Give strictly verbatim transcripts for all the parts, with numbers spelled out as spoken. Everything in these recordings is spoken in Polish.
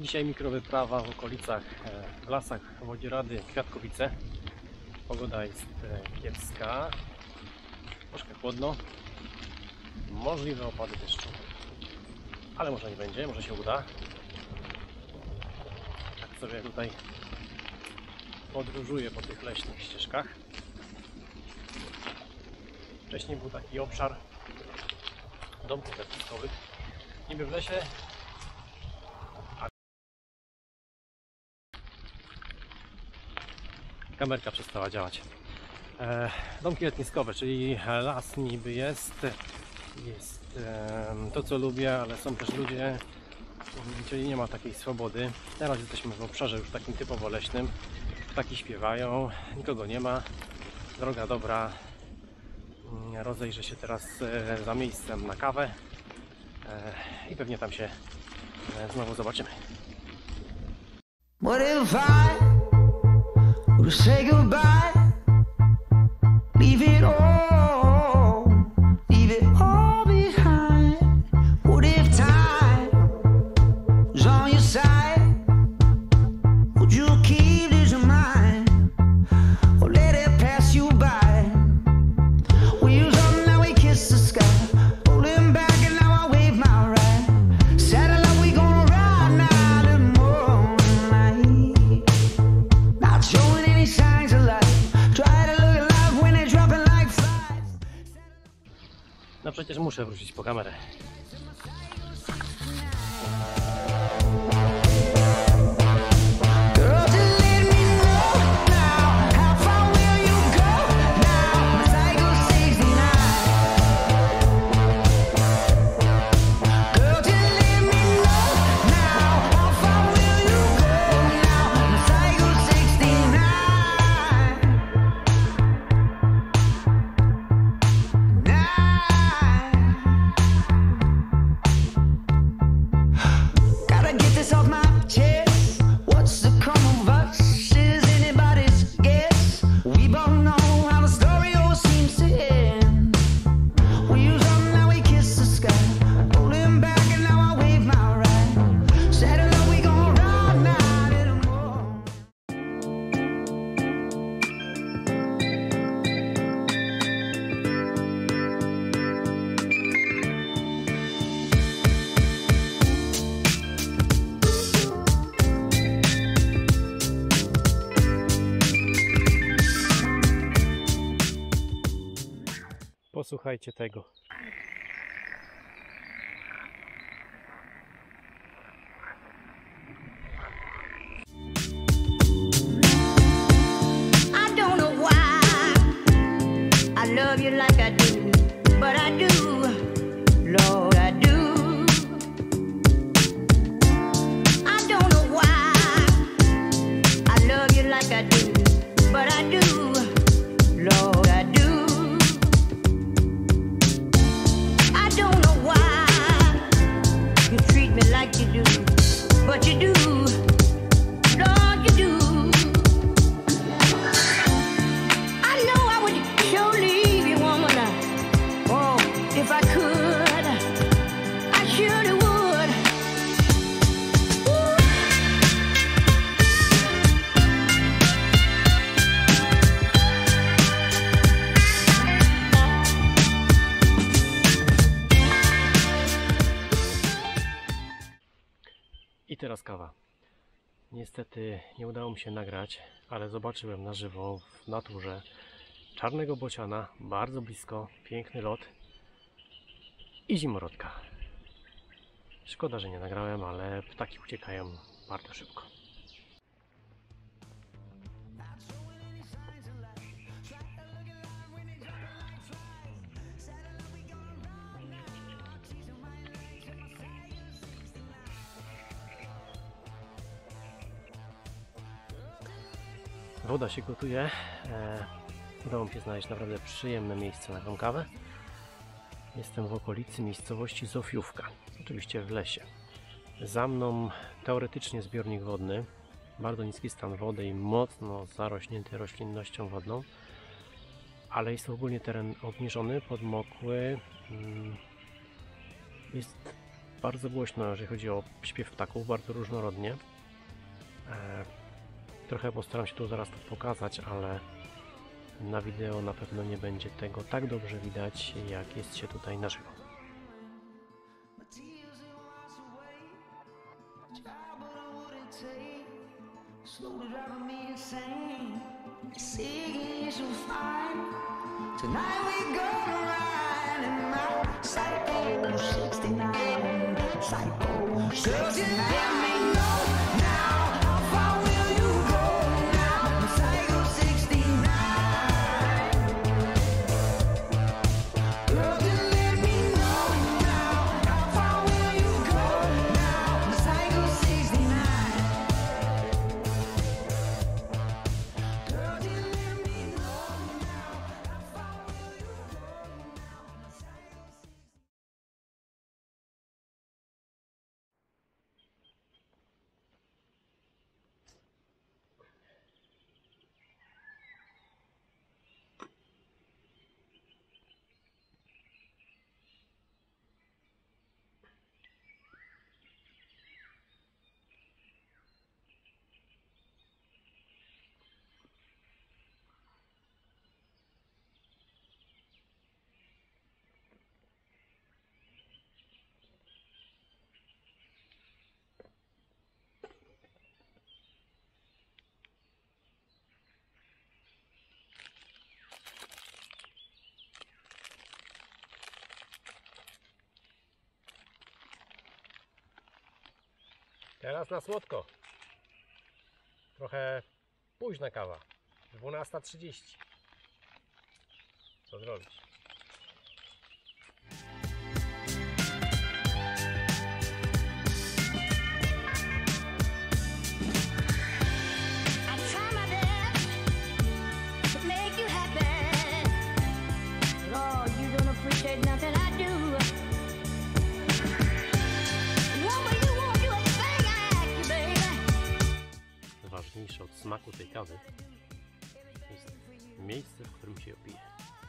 Dzisiaj mikrowyprawa w okolicach, w lasach Wodzirady, Kwiatkowice. Pogoda jest kiepska, troszkę chłodno, możliwe opady deszczu, ale może nie będzie, może się uda. Tak sobie tutaj podróżuję po tych leśnych ścieżkach. Wcześniej był taki obszar domków letniskowych, niby w lesie. Kamerka przestała działać. E, domki letniskowe, czyli las niby jest, jest e, to co lubię, ale są też ludzie, czyli nie ma takiej swobody. Teraz jesteśmy w obszarze już takim typowo leśnym. Ptaki śpiewają, nikogo nie ma, droga dobra. Rozejrzę się teraz e, za miejscem na kawę e, i pewnie tam się e, znowu zobaczymy. What if I would say goodbye, leave it all, leave it all behind? What if time was on your side? Would you keep this in mind, or let it pass you by? Wheels up, now we kiss the sky, pulling back and now I wave my right. Satellite, we gonna ride now till morning. Not showing any signs of life. Try to look alive when they're dropping like flies. No przecież muszę wrócić po kamerę. Posłuchajcie tego. I don't know why I love you like I do, but I do, Lord, I do. I don't know why I love you like I do, but I do, Lord, I do. Like you do, but you do, Lord, you do. I know I would sure leave you, woman. Oh, if I could, I surely would. Ooh. I teraz kawa. Niestety nie udało mi się nagrać, ale zobaczyłem na żywo w naturze czarnego bociana, bardzo blisko, piękny lot i zimorodka. Szkoda, że nie nagrałem, ale ptaki uciekają bardzo szybko. Woda się gotuje. Udało mi się znaleźć naprawdę przyjemne miejsce na tą kawę. Jestem w okolicy miejscowości Zofiówka, oczywiście w lesie. Za mną teoretycznie zbiornik wodny, bardzo niski stan wody i mocno zarośnięty roślinnością wodną, ale jest to ogólnie teren obniżony, podmokły. Jest bardzo głośno, jeżeli chodzi o śpiew ptaków, bardzo różnorodnie. E, trochę postaram się tu zaraz to pokazać, ale na wideo na pewno nie będzie tego tak dobrze widać, jak jest się tutaj na żywo. Tonight we gonna ride in my Psycho sixty-nine, Psycho sixty-nine. Let me know now, how far will you go now, Psycho sixty-nine. Girl, just let me know now, how far will you go now, Psycho sixty-nine. Girl, just let me know now, how far will you go now, Psycho sixty-nine. Teraz na słodko. Trochę późna kawa. dwunasta trzydzieści. Co zrobić? I try my best to make you happy. But oh, you don't appreciate nothing I do. And what will you want, you a thing I ask you, baby. Ważniejsze od smaku tej kawy jest miejsce, w którym się ją pije.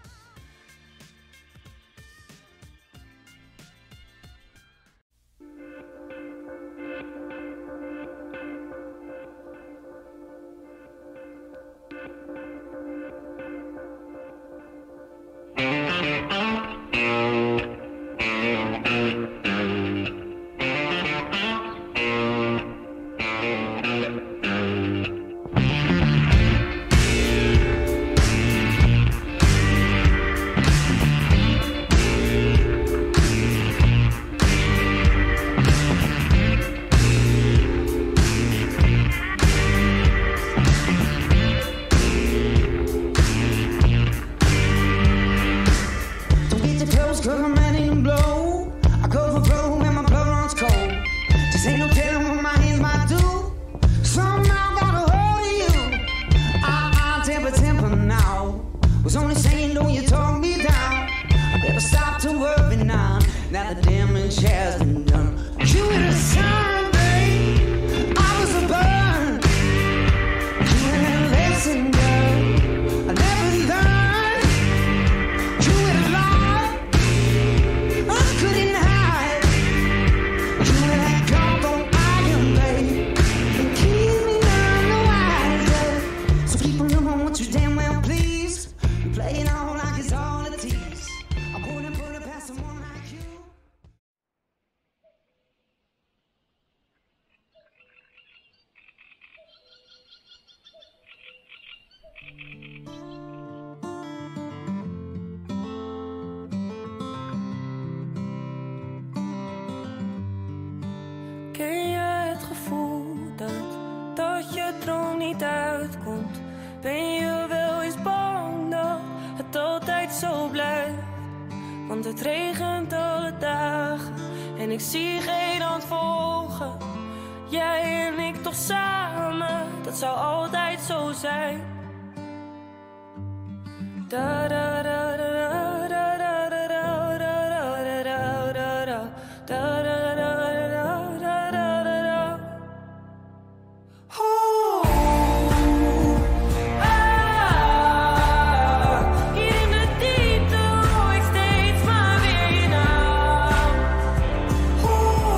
Now the damage has been done. You were the sun, babe. I was a burn. You were a lesson, girl. I never learned. You were a lie. I couldn't hide. You were that cold on iron, babe. And keep me none the wiser. So keep on on what you damn well please. You play it all like it's all a tease. I wouldn't put it past someone like you. Ken je het gevoel dat, dat je droom niet uitkomt? Ben je wel eens bang dat het altijd zo blijft? Want het regent alle dagen en ik zie geen hand volgen. Jij en ik toch samen, dat zou altijd zo zijn. Da da da da da da da da da da da da da da da. Ooh.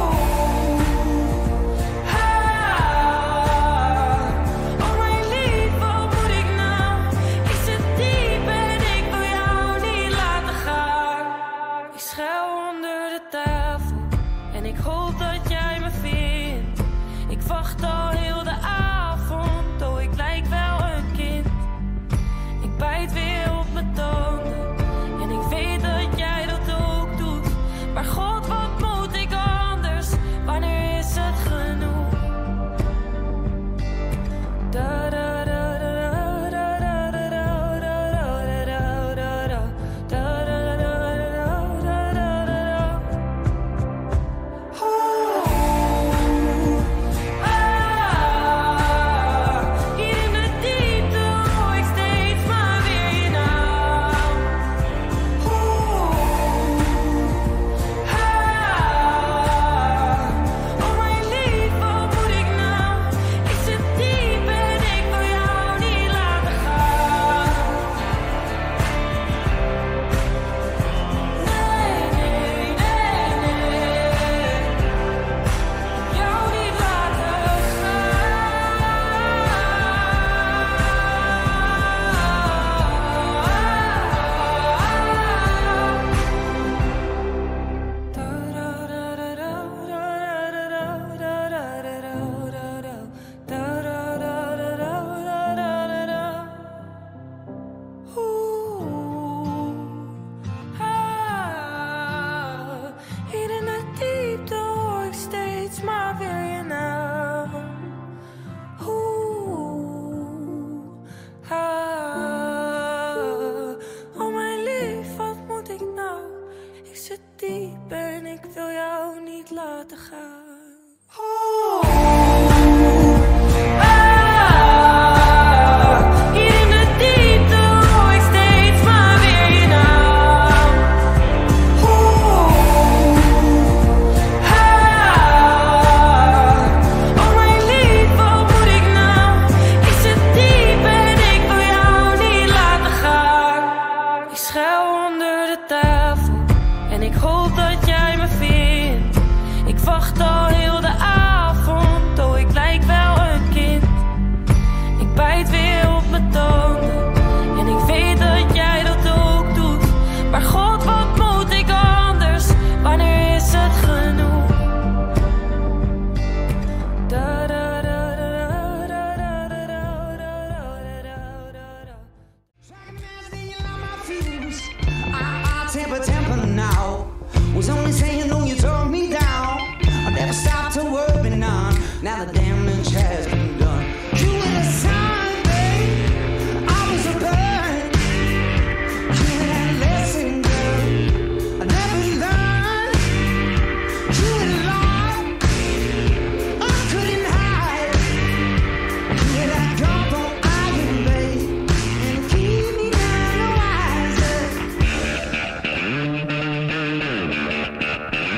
was only saying, no, you tore me down. I never stopped to work me none. Now the damage has been done. You were the sun, babe. I was a burn. You were that lesson, girl. I never learned. You were the light I couldn't hide. You were that drop on iron, babe, and keep me down the wiser.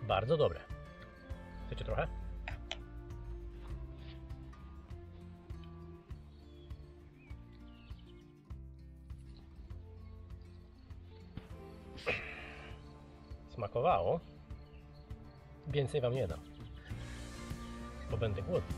Bardzo dobre. Chcecie trochę? Smakowało. Więcej wam nie dam, bo będę głodny.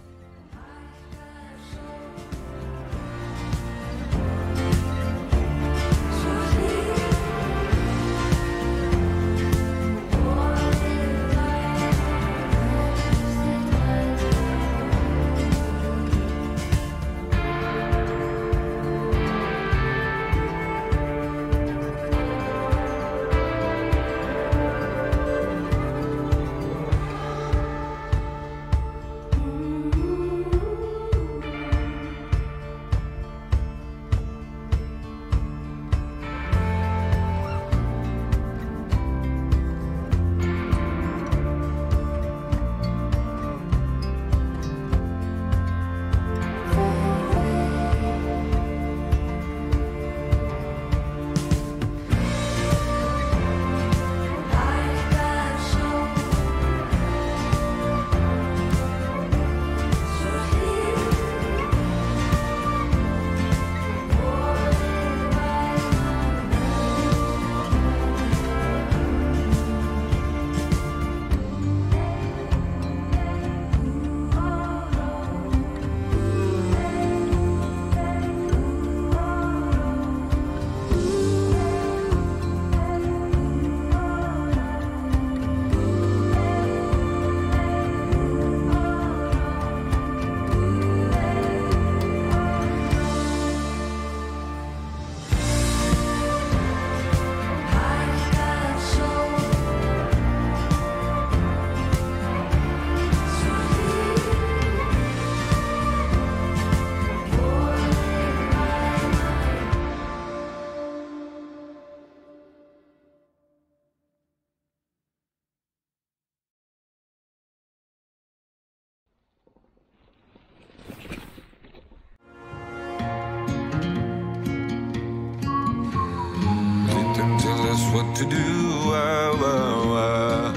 What to do, ah, ah, ah.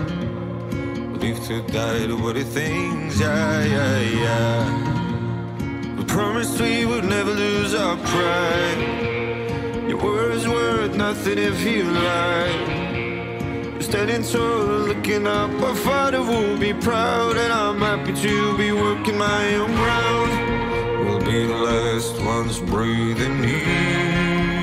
Live to die to what it thinks, yeah, yeah, yeah. We promised we would never lose our pride. Your words worth nothing if you lie. We're standing tall, looking up, our father will be proud. And I'm happy to be working my own ground. We'll be the last ones breathing here.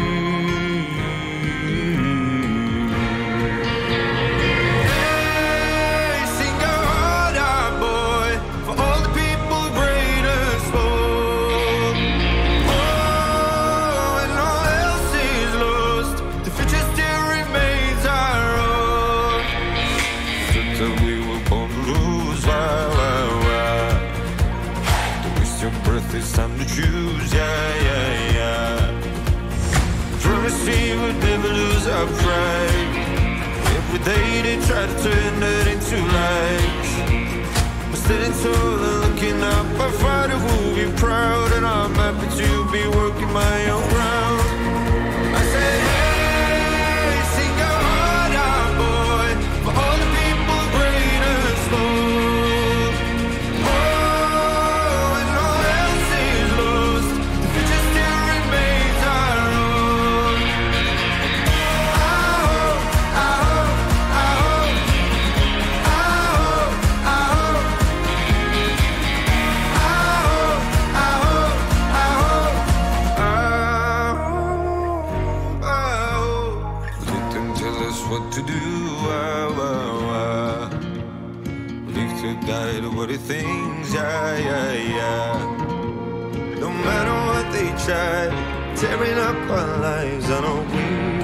It's time to choose, yeah, yeah, yeah. Promise we would never lose our pride. Every day they try to turn that into lies. We're standing tall and looking up, our father will be proud. And I'm happy to be working my own ground. I said, hey, sing your heart out, boy, for all the people great and small. What to do, ah, ah, ah. Live to die to what it thinks, yeah, yeah, yeah. No matter what they try, tearing up our lives, I know we